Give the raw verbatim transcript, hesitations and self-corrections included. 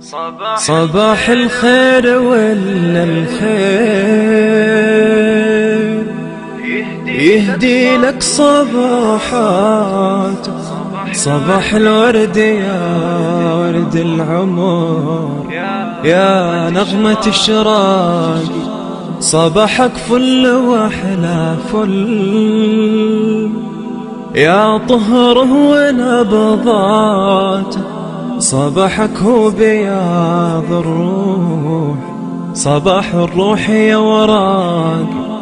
صباح الخير ولا الخير يهدي لك صباحات، صباح الورد يا ورد العمر، يا نغمة الشراق صباحك فل وأحلى فل، يا طهره ونبضات صباحك هو بياض الروح، صباح الروح يا وراق